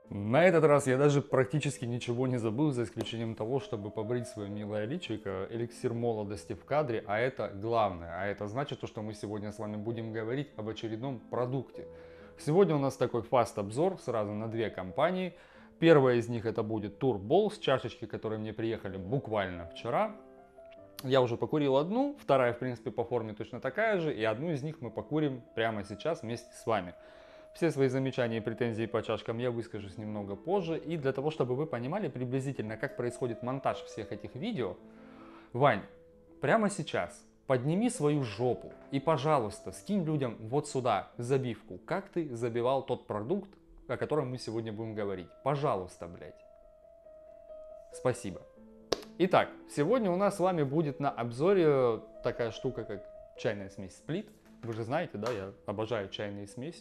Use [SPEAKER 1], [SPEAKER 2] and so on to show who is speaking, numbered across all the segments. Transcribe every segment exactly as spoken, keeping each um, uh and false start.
[SPEAKER 1] На этот раз я даже практически ничего не забыл, за исключением того, чтобы побрить свое милое личико. Эликсир молодости в кадре, а это главное. А это значит, то, что мы сегодня с вами будем говорить об очередном продукте. Сегодня у нас такой фаст-обзор сразу на две компании. Первая из них это будет Tour Balls, чашечки, которые мне приехали буквально вчера. Я уже покурил одну, вторая, в принципе, по форме точно такая же, и одну из них мы покурим прямо сейчас вместе с вами. Все свои замечания и претензии по чашкам я выскажусь немного позже. И для того, чтобы вы понимали приблизительно, как происходит монтаж всех этих видео, Вань, прямо сейчас подними свою жопу и, пожалуйста, скинь людям вот сюда забивку, как ты забивал тот продукт, о котором мы сегодня будем говорить. Пожалуйста, блядь. Спасибо. Итак, сегодня у нас с вами будет на обзоре такая штука, как чайная смесь Сплит. Вы же знаете, да, я обожаю чайные смеси.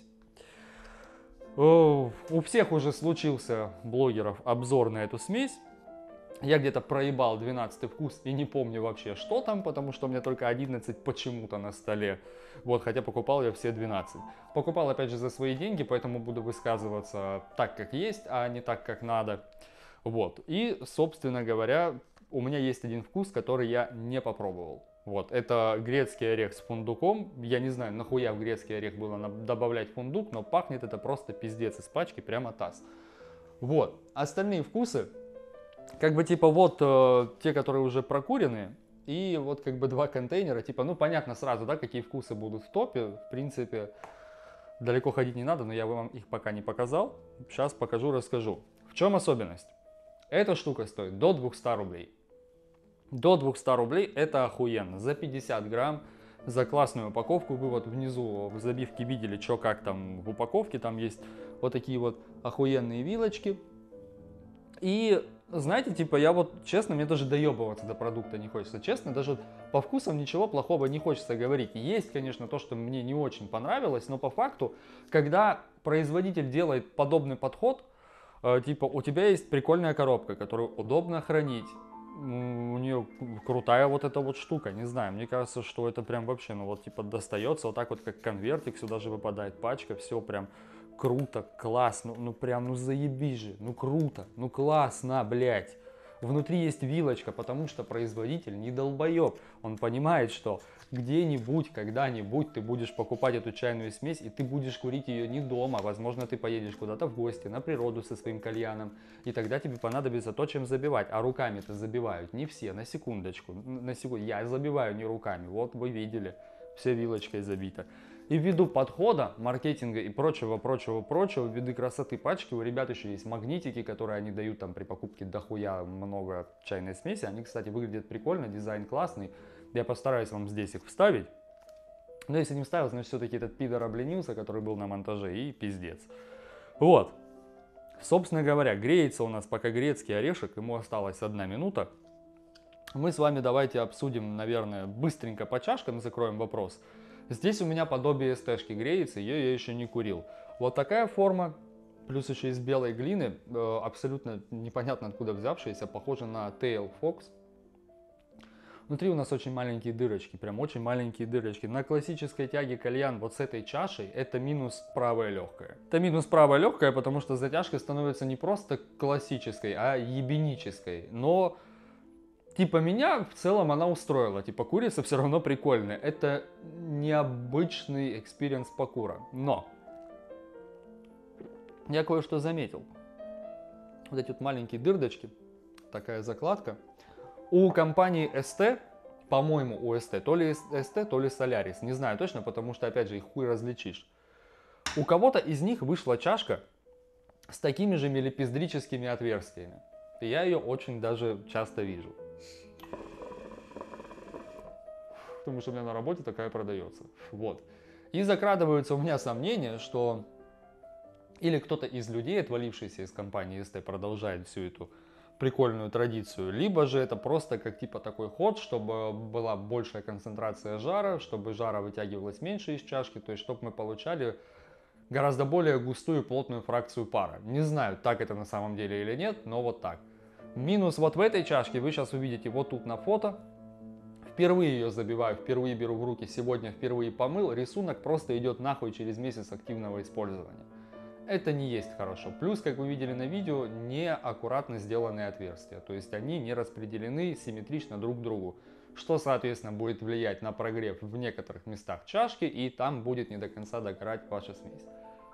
[SPEAKER 1] У всех уже случился, блогеров, обзор на эту смесь. Я где-то проебал двенадцатый вкус и не помню вообще, что там, потому что у меня только одиннадцать почему-то на столе. Вот, хотя покупал я все двенадцать. Покупал, опять же, за свои деньги, поэтому буду высказываться так, как есть, а не так, как надо. Вот, и, собственно говоря, у меня есть один вкус, который я не попробовал. Вот, это грецкий орех с фундуком. Я не знаю, нахуя в грецкий орех было добавлять фундук, но пахнет это просто пиздец из пачки, прямо таз. Вот, остальные вкусы, как бы типа вот э, те, которые уже прокуренные, и вот как бы два контейнера, типа, ну понятно сразу, да, какие вкусы будут в топе. В принципе, далеко ходить не надо, но я вам их пока не показал. Сейчас покажу, расскажу. В чем особенность? Эта штука стоит до двухсот рублей. До двухсот рублей это охуенно. За пятьдесят грамм, за классную упаковку. Вы вот внизу в забивке видели, что как там в упаковке. Там есть вот такие вот охуенные вилочки. И знаете, типа я вот, честно, мне даже доебываться до продукта не хочется. Честно, даже по вкусам ничего плохого не хочется говорить. Есть, конечно, то, что мне не очень понравилось, но по факту, когда производитель делает подобный подход, э, типа у тебя есть прикольная коробка, которую удобно хранить. У нее крутая вот эта вот штука, не знаю, мне кажется, что это прям вообще, ну вот типа достается вот так вот как конвертик, сюда же выпадает пачка, все прям круто, классно, ну прям, ну заебись же, ну круто, ну классно, блять. Внутри есть вилочка, потому что производитель не долбоеб. Он понимает, что где-нибудь, когда-нибудь ты будешь покупать эту чайную смесь, и ты будешь курить ее не дома. Возможно, ты поедешь куда-то в гости, на природу со своим кальяном, и тогда тебе понадобится то, чем забивать. А руками-то забивают не все, на секундочку. На секунду. Я забиваю не руками, вот вы видели, все вилочкой забито. И ввиду подхода, маркетинга и прочего, прочего, прочего, ввиду красоты пачки, у ребят еще есть магнитики, которые они дают там при покупке дохуя много чайной смеси. Они, кстати, выглядят прикольно, дизайн классный. Я постараюсь вам здесь их вставить. Но если не вставил, значит все-таки этот пидор обленился, который был на монтаже, и пиздец. Вот. Собственно говоря, греется у нас пока грецкий орешек, ему осталась одна минута. Мы с вами давайте обсудим, наверное, быстренько по чашкам, закроем вопрос. Здесь у меня подобие эстешки греется, ее я еще не курил. Вот такая форма, плюс еще из белой глины, абсолютно непонятно откуда взявшаяся, похожа на Tail Fox. Внутри у нас очень маленькие дырочки, прям очень маленькие дырочки. На классической тяге кальян вот с этой чашей это минус правая легкая. Это минус правая легкая, потому что затяжка становится не просто классической, а ебенической. Но типа меня в целом она устроила, типа курица все равно прикольная. Это необычный экспириенс покура. Но я кое-что заметил. Вот эти вот маленькие дырдочки, такая закладка. У компании эс тэ, по-моему у эс тэ, то ли эс тэ, то ли Solaris, не знаю точно, потому что опять же их хуй различишь. У кого-то из них вышла чашка с такими же мелепиздрическими отверстиями. И я ее очень даже часто вижу. Потому что у меня на работе такая продается. Вот. И закрадываются у меня сомнения, что или кто-то из людей, отвалившийся из компании эс тэ, продолжает всю эту прикольную традицию, либо же это просто как типа такой ход, чтобы была большая концентрация жара, чтобы жара вытягивалась меньше из чашки, то есть чтобы мы получали гораздо более густую плотную фракцию пара. Не знаю, так это на самом деле или нет, но вот так. Минус вот в этой чашке вы сейчас увидите вот тут на фото. Впервые ее забиваю, впервые беру в руки, сегодня впервые помыл. Рисунок просто идет нахуй через месяц активного использования. это не есть хорошо. Плюс, как вы видели на видео, неаккуратно сделанные отверстия. То есть они не распределены симметрично друг к другу. Что, соответственно, будет влиять на прогрев в некоторых местах чашки, и там будет не до конца догорать ваша смесь.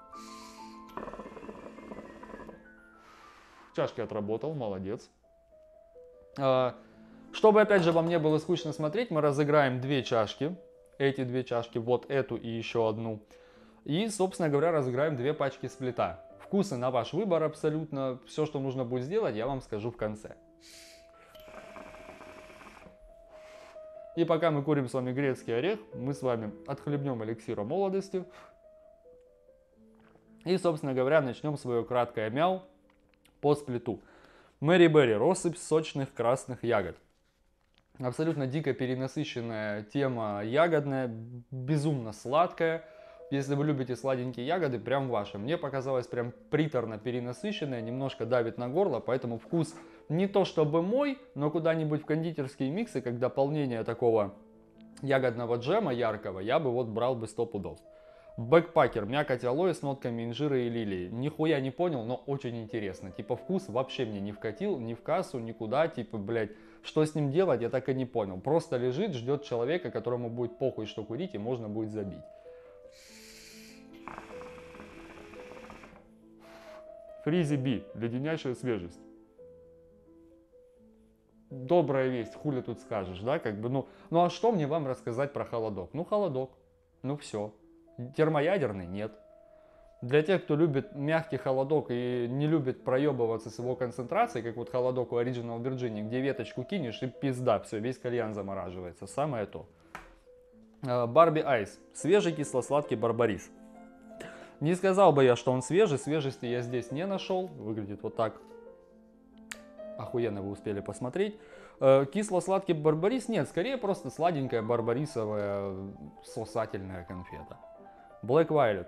[SPEAKER 1] Чашки отработал, молодец. Чтобы, опять же, вам не было скучно смотреть, мы разыграем две чашки. Эти две чашки, вот эту и еще одну. И, собственно говоря, разыграем две пачки сплита. Вкусы на ваш выбор абсолютно. Все, что нужно будет сделать, я вам скажу в конце. И пока мы курим с вами грецкий орех, мы с вами отхлебнем эликсира молодости. И, собственно говоря, начнем свое краткое мяу по сплиту. Мэри Берри, россыпь сочных красных ягод. Абсолютно дико перенасыщенная тема ягодная, безумно сладкая. Если вы любите сладенькие ягоды, прям ваше. Мне показалось прям приторно перенасыщенная, немножко давит на горло, поэтому вкус не то чтобы мой, но куда-нибудь в кондитерские миксы, как дополнение такого ягодного джема яркого, я бы вот брал бы сто пудов. Бэкпакер, мякоть алоэ с нотками инжира и лилии. Нихуя не понял, но очень интересно. Типа вкус вообще мне не вкатил, ни в кассу, никуда. Типа, блядь, что с ним делать, я так и не понял. Просто лежит, ждет человека, которому будет похуй, что курить, и можно будет забить. Фризи Би, леденящая свежесть. Добрая весть, хули тут скажешь, да, как бы, ну, ну а что мне вам рассказать про холодок? Ну, холодок, ну все. Термоядерный нет. Для тех, кто любит мягкий холодок и не любит проебываться с его концентрацией, как вот холодок у Original Virginia, где веточку кинешь и пизда, все, весь кальян замораживается, самое то. Барби Айс, свежий кисло-сладкий барбарис. Не сказал бы я, что он свежий, свежести я здесь не нашел, выглядит вот так. Охуенно вы успели посмотреть. Кисло-сладкий барбарис нет, скорее просто сладенькая барбарисовая сосательная конфета. Black Violet.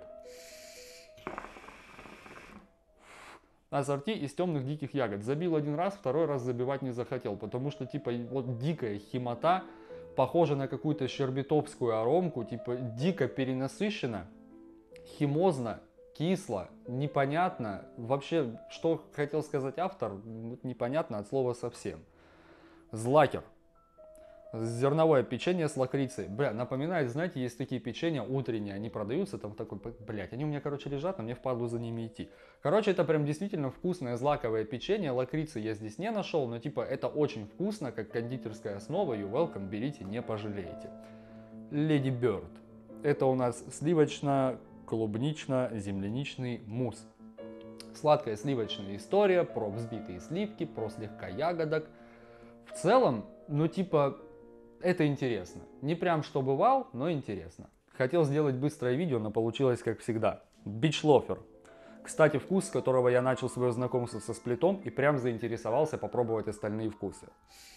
[SPEAKER 1] Ассорти из темных диких ягод. Забил один раз, второй раз забивать не захотел, потому что типа вот дикая химота, похожа на какую-то щербетовскую аромку, типа дико перенасыщена, химозно, кисло, непонятно. Вообще, что хотел сказать автор, непонятно от слова совсем. Злакер. Зерновое печенье с лакрицей. Бля, напоминает, знаете, есть такие печенья утренние, они продаются, там такой, блядь, они у меня, короче, лежат, но мне впадлу за ними идти. Короче, это прям действительно вкусное злаковое печенье, лакрицы я здесь не нашел, но типа это очень вкусно, как кондитерская основа, you welcome, берите, не пожалеете. Lady Bird. Это у нас сливочно-клубнично-земляничный мусс. Сладкая сливочная история про взбитые сливки, про слегка ягодок. В целом, ну типа, это интересно. Не прям что бывал, но интересно. Хотел сделать быстрое видео, но получилось как всегда. Beach Loafer. Кстати, вкус, с которого я начал свое знакомство со сплитом и прям заинтересовался попробовать остальные вкусы.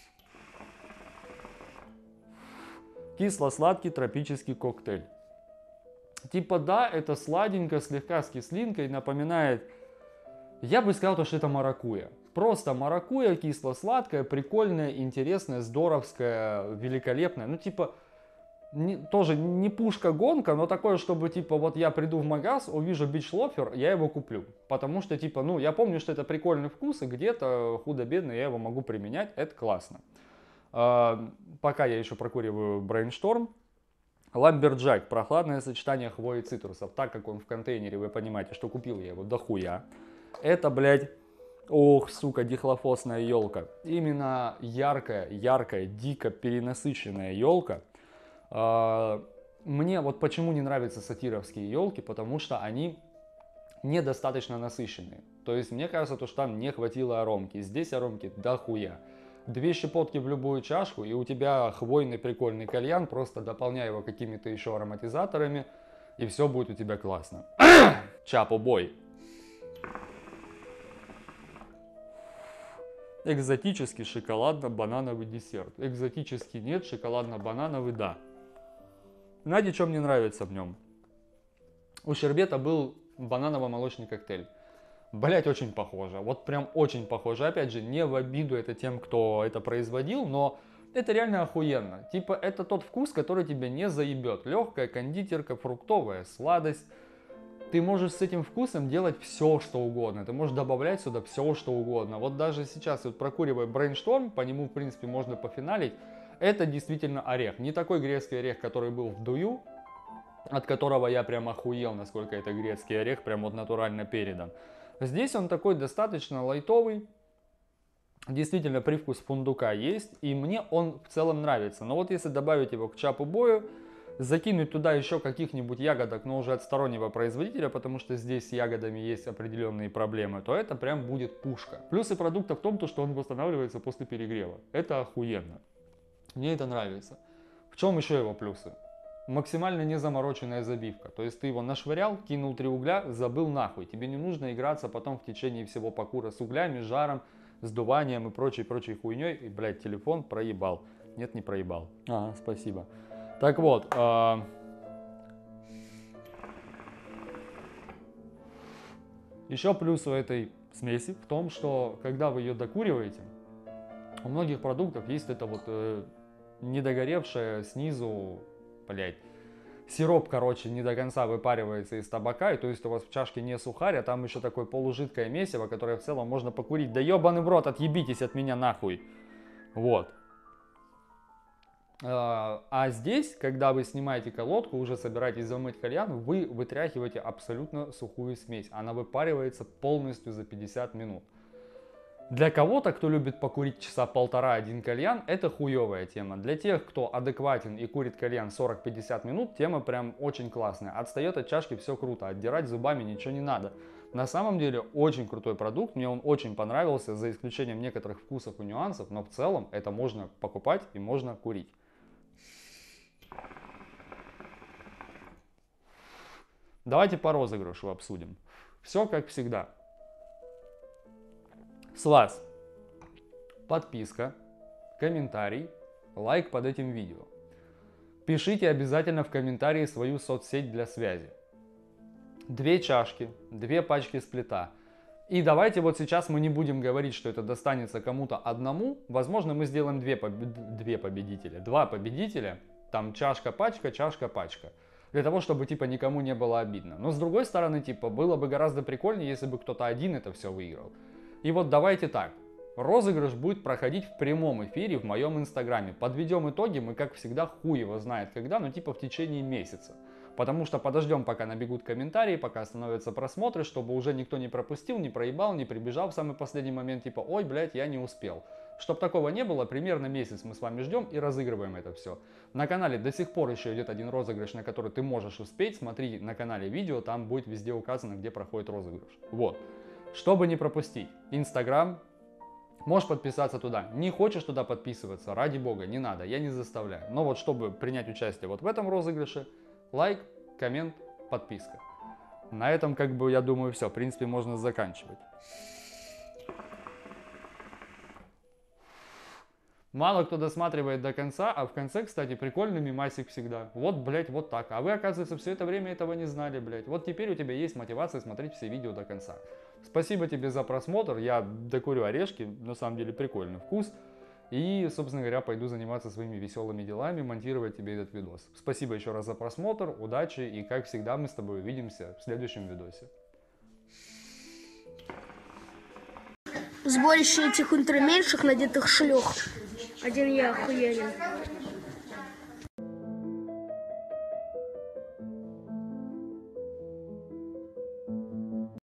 [SPEAKER 1] Кисло-сладкий тропический коктейль. Типа да, это сладенько, слегка с кислинкой, напоминает... Я бы сказал, что это маракуйя. Просто маракуйя, кисло-сладкая, прикольная, интересная, здоровская, великолепная. Ну, типа, не, тоже не пушка-гонка, но такое, чтобы, типа, вот я приду в магаз, увижу Beach Loafer, я его куплю. Потому что, типа, ну, я помню, что это прикольный вкус, и где-то худо-бедно я его могу применять, это классно. А, пока я еще прокуриваю Brainstorm. Lumberjack, прохладное сочетание хвои и цитрусов. Так как он в контейнере, вы понимаете, что купил я его дохуя. Это, блядь, ох, сука, дихлофосная елка. Именно яркая, яркая, дико перенасыщенная елка. Мне вот почему не нравятся сатировские елки, потому что они недостаточно насыщенные. То есть мне кажется, то, что там не хватило аромки. Здесь аромки дохуя. Две щепотки в любую чашку, и у тебя хвойный прикольный кальян, просто дополняй его какими-то еще ароматизаторами, и все будет у тебя классно. Чапо бой. Экзотический шоколадно-банановый десерт. Экзотический нет, шоколадно-банановый да. Знаете, что мне нравится в нем? У Щербета был бананово-молочный коктейль. Блять, очень похоже. Вот прям очень похоже. Опять же, не в обиду это тем, кто это производил, но это реально охуенно. Типа, это тот вкус, который тебя не заебет. Легкая кондитерка, фруктовая сладость. ты можешь с этим вкусом делать все, что угодно. Ты можешь добавлять сюда все, что угодно. Вот даже сейчас, вот прокуривая Brainstorm, по нему, в принципе, можно пофиналить. Это действительно орех. Не такой грецкий орех, который был в Дую, от которого я прям охуел, насколько это грецкий орех, прям вот натурально передан. Здесь он такой достаточно лайтовый. Действительно, привкус фундука есть, и мне он в целом нравится. Но вот если добавить его к чапу бою, закинуть туда еще каких-нибудь ягодок, но уже от стороннего производителя, потому что здесь с ягодами есть определенные проблемы, то это прям будет пушка. Плюсы продукта в том, что он восстанавливается после перегрева. Это охуенно. Мне это нравится. В чем еще его плюсы? Максимально незамороченная забивка. То есть ты его нашвырял, кинул три угля, забыл нахуй. Тебе не нужно играться потом в течение всего покура с углями, жаром, сдуванием и прочей-прочей хуйней. И, блядь, телефон проебал. Нет, не проебал. Ага, спасибо. Так вот. Э еще плюс у этой смеси в том, что когда вы ее докуриваете, у многих продуктов есть это вот э, недогоревшая снизу, блядь, сироп, короче, не до конца выпаривается из табака, и то есть у вас в чашке не сухарь, а там еще такое полужидкое месиво, которое в целом можно покурить. Да ебаный в рот, отъебитесь от меня нахуй. Вот. А здесь, когда вы снимаете колодку, уже собираетесь замыть кальян, вы вытряхиваете абсолютно сухую смесь. Она выпаривается полностью за пятьдесят минут. Для кого-то, кто любит покурить часа полтора-один кальян, это хуевая тема. Для тех, кто адекватен и курит кальян сорок-пятьдесят минут, тема прям очень классная. Отстает от чашки, все круто, отдирать зубами ничего не надо. На самом деле очень крутой продукт, мне он очень понравился, за исключением некоторых вкусов и нюансов, но в целом это можно покупать и можно курить. Давайте по розыгрышу обсудим. Все как всегда. С вас подписка, комментарий, лайк под этим видео. Пишите обязательно в комментарии свою соцсеть для связи. Две чашки, две пачки сплита. И давайте вот сейчас мы не будем говорить, что это достанется кому-то одному. Возможно, мы сделаем две, поб... две победителя, два победителя. Там чашка-пачка, чашка-пачка. Для того, чтобы типа никому не было обидно. Но с другой стороны, типа, было бы гораздо прикольнее, если бы кто-то один это все выиграл. И вот давайте так. Розыгрыш будет проходить в прямом эфире в моем инстаграме. Подведем итоги, мы как всегда хуй его знает когда, но типа в течение месяца. Потому что подождем, пока набегут комментарии, пока становятся просмотры, чтобы уже никто не пропустил, не проебал, не прибежал в самый последний момент, типа, ой, блядь, я не успел. Чтоб такого не было, примерно месяц мы с вами ждем и разыгрываем это все. На канале до сих пор еще идет один розыгрыш, на который ты можешь успеть. Смотри на канале видео, там будет везде указано, где проходит розыгрыш. Вот. Чтобы не пропустить, Инстаграм, можешь подписаться туда. Не хочешь туда подписываться, ради бога, не надо, я не заставляю. Но вот чтобы принять участие вот в этом розыгрыше, лайк, коммент, подписка. На этом, как бы, я думаю, все. В принципе, можно заканчивать. Мало кто досматривает до конца, а в конце, кстати, прикольный мемасик всегда. Вот, блять, вот так. А вы, оказывается, все это время этого не знали, блять. Вот теперь у тебя есть мотивация смотреть все видео до конца. Спасибо тебе за просмотр. Я докурю орешки. На самом деле прикольный вкус. И, собственно говоря, пойду заниматься своими веселыми делами, монтировать тебе этот видос. Спасибо еще раз за просмотр, удачи. И, как всегда, мы с тобой увидимся в следующем видосе.
[SPEAKER 2] Сборище этих ультраменьших надетых шлёх. Один я охуенен.